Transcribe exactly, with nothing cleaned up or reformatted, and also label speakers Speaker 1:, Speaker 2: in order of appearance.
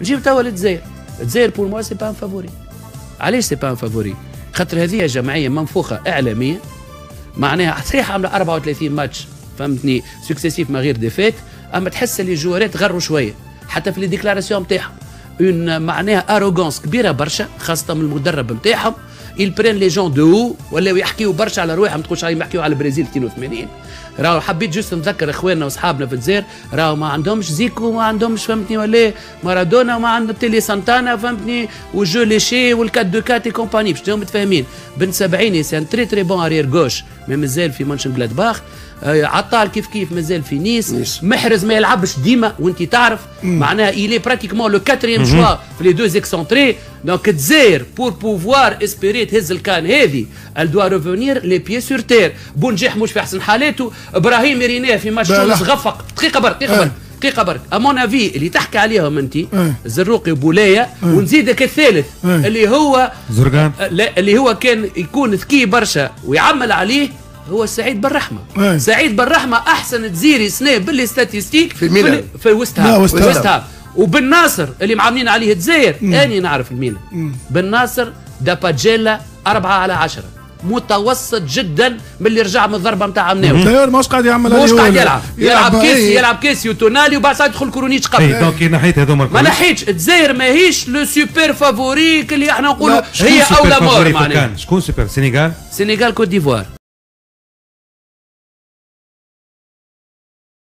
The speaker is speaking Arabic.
Speaker 1: نجيب توا للجزائر. الجزائر بور موا سي با ان فافوري. علاش سي با ان فافوري؟ خاطر هذه جمعيه منفوخه اعلاميا، معناها صحيح عامله أربعة وثلاثين ماتش فهمتني سكسيسيف ما غير ديفيت، اما تحس اللي الجوارات غروا شويه حتى في لي ديكلاراسيون نتاعهم، اون معناها اروغونس كبيره برشا خاصه من المدرب نتاعهم. il prennent les gens de haut ولاو يحكيوا برشا على رواحهم، ما تقولش عليهم يحكيوا على البرازيل اثنين وثمانين. راهو حبيت جوست نذكر اخواننا واصحابنا في الجزائر راهو ما عندهمش زيكو، ما عندهمش فهمتني ولا مارادونا، وما عندهم تيلي سانتانا فهمتني والجو ليشي والكات دو كات كومباني باش تكونوا متفاهمين. بن سبعيني سي ان تري تري بون ارير غوش ما مازال في مانشن جلادباخ. آه عطال كيف كيف مازال في نيس. نيس. محرز ما يلعبش ديما وانت تعرف معناها إلي براتيكمون لو كاتريام شوا في لي دو اكسونتري. دونك الجزائر بور بوفوار اسبيري تهز الكان هذه ال دوا ريفونير لي بيي سور تير. بونجيح مش في احسن حالاته، ابراهيم ريناه في ماتش تونس غفق. دقيقه برك دقيقه برك دقيقه برك امون افي اللي تحكي عليهم انت الزروقي وبولايه، ونزيدك الثالث اللي هو زرقان اللي هو كان يكون ذكي برشا ويعمل عليه هو سعيد بن رحمه. أي. سعيد بن رحمه احسن تزيري سنه باللي ستاتيستيك في الميلان في وست هام وست هام. وبن ناصر اللي معاملين عليه الجزائر اني نعرف الميلان. بن ناصر داباجيلا أربعة على عشرة متوسط جدا من اللي رجع من الضربه نتاع مناوي.
Speaker 2: داير مش قاعد يعمل
Speaker 1: مش قاعد يلعب يلعب كيسي يلعب كيسي وتونالي وبعد ساعه يدخل كورونيتش قبل.
Speaker 3: دونك نحيت هذوما
Speaker 1: ما نحيتش. الجزائر ماهيش لو سوبر فافوري اللي احنا نقولوا هي اولى مور.
Speaker 3: معناها شكون سوبر؟ سينيغال؟
Speaker 1: سينيغال كوت ديفوار.